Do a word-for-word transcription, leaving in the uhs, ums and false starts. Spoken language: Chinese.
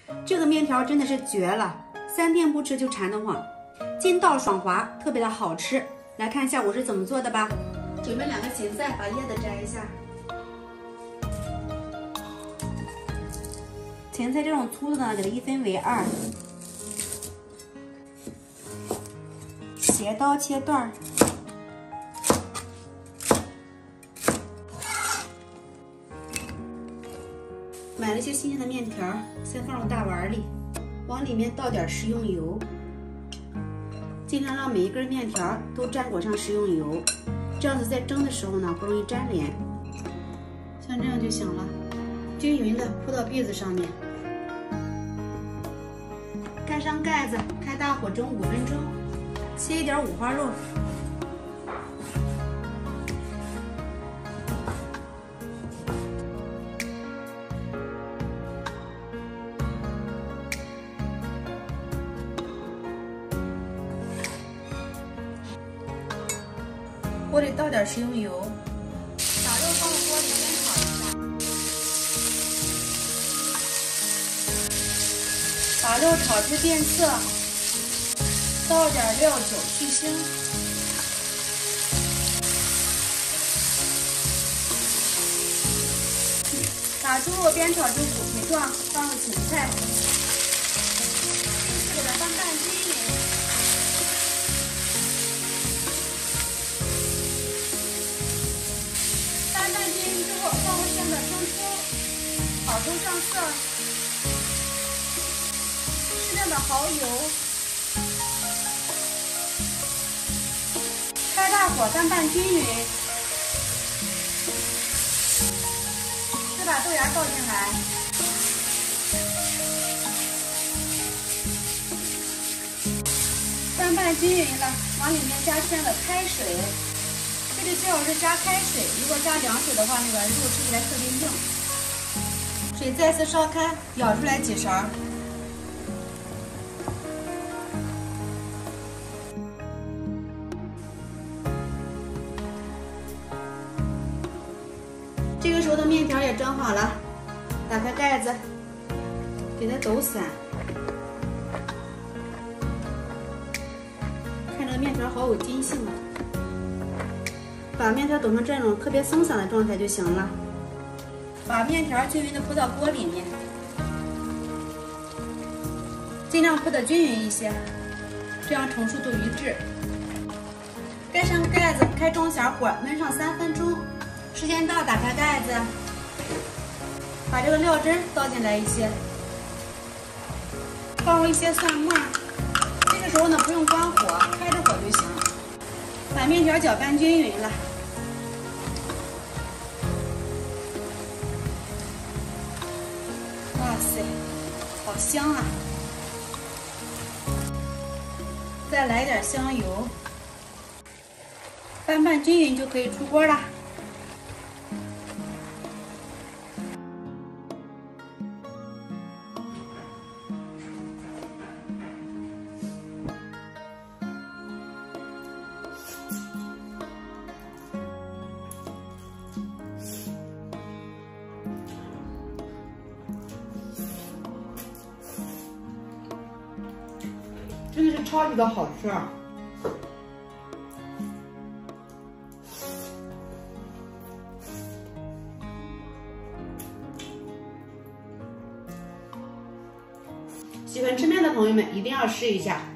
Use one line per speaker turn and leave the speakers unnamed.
这个面条真的是绝了，三天不吃就馋得慌，筋道爽滑，特别的好吃。来看一下我是怎么做的吧。准备两个芹菜，把叶子摘一下。芹菜这种粗的呢，给它一分为二，斜刀切段。买了一些新鲜的面条，先放入大碗里，往里面倒点食用油，尽量让每一根面条都沾裹上食用油，这样子在蒸的时候呢不容易粘连。像这样就行了，均匀的铺到篦子上面，盖上盖子，开大火蒸五分钟。切一点五花肉。锅里倒点食用油，把肉放入锅里煸炒一下，把肉炒至变色，倒点料酒去腥，把猪肉煸炒至虎皮状，放入芹菜，继续给它翻拌均匀。翻拌均匀之后，放入馅的生抽，炒出上色，适量的蚝油，开大火翻拌均匀，再把豆芽倒进来，翻拌均匀了，往里面加馅的开水。这里最好是加开水，如果加凉水的话，那个肉吃起来特别硬。水再次烧开，舀出来几勺。这个时候的面条也蒸好了，打开盖子，给它抖散。看这个面条好有筋性啊！把面条抖成这种特别松散的状态就行了。把面条均匀的铺到锅里面，尽量铺的均匀一些，这样成熟度一致。盖上盖子，开中小火焖上三分钟。时间到，打开盖子，把这个料汁倒进来一些，放入一些蒜末。这个时候呢，不用关火，开着火就行。把面条搅拌均匀了，哇塞，好香啊！再来点香油，拌拌均匀就可以出锅了。
真的是超级的好吃啊！喜欢吃面的朋友们一定要试一下。